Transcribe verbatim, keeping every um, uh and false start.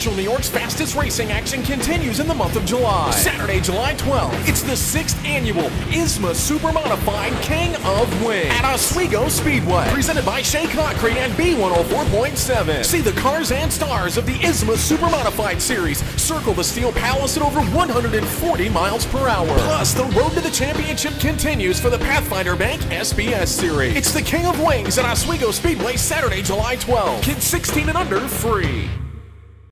Central New York's fastest racing action continues in the month of July. Saturday, July twelfth, it's the sixth annual I S M A Super Modified King of Wings at Oswego Speedway, presented by Shea Concrete and B one oh four point seven. See the cars and stars of the I S M A Super Modified Series circle the Steel Palace at over one hundred forty miles per hour. Plus, the road to the championship continues for the Pathfinder Bank S B S Series. It's the King of Wings at Oswego Speedway, Saturday, July twelfth. Kids sixteen and under free.